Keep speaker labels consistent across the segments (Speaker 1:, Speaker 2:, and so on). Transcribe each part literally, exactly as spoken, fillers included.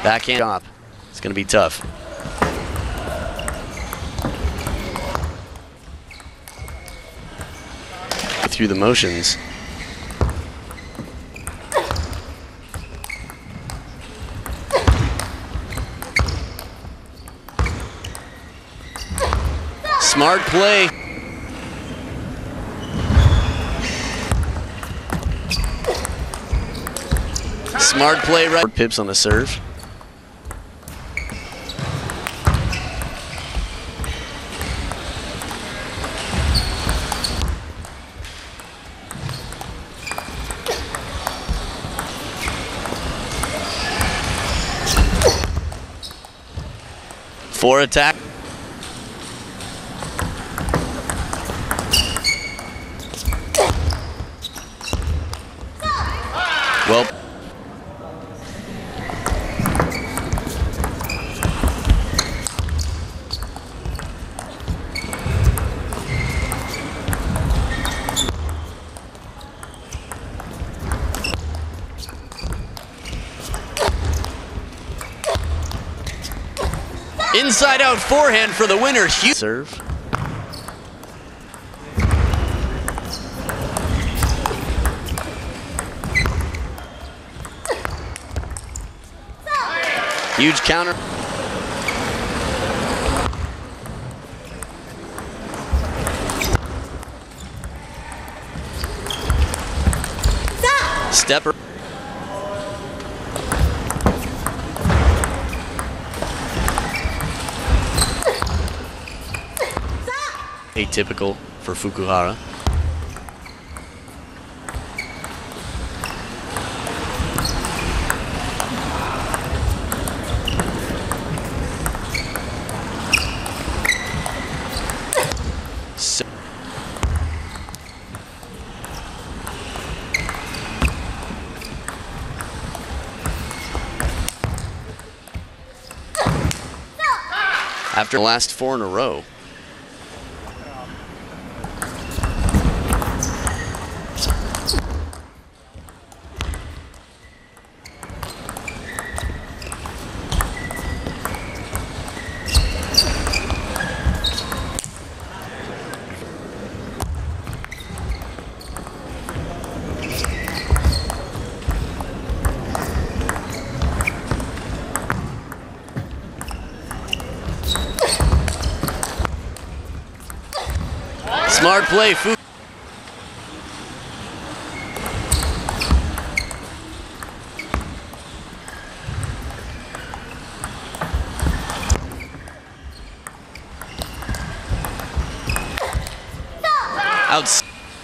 Speaker 1: Backhand chop. It's going to be tough. Through the motions. Smart play. Smart play, right? Pips on the serve. Four attack. Well. Inside out forehand for the winner. Huge serve. Huge counter. Stepper. Atypical for Fukuhara. So after the last four in a row. Smart play, Fu. Outs.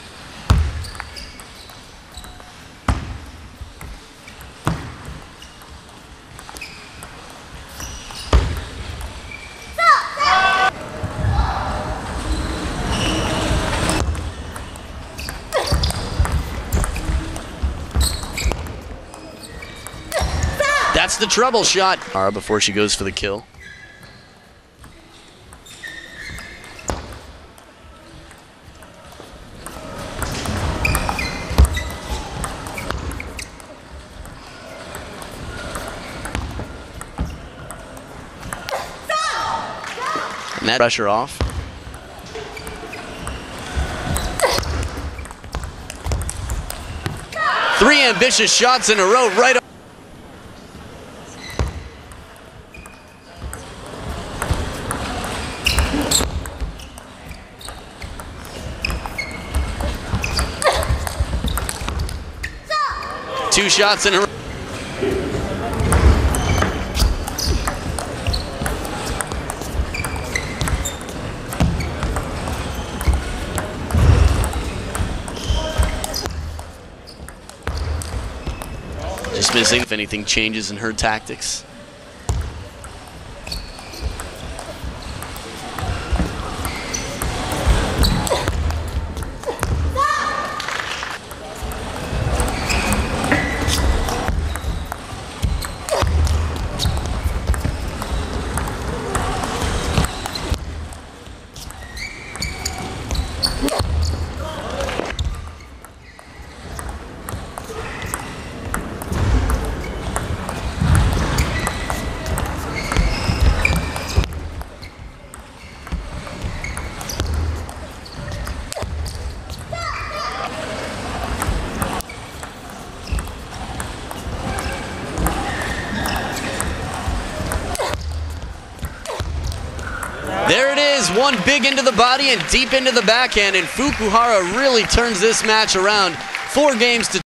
Speaker 1: That's the trouble shot. Before she goes for the kill. And that pressure off. Three ambitious shots in a row right. Two shots in a row. Just missing if anything changes in her tactics. one big into the body and deep into the backhand, and Fukuhara really turns this match around. Four games to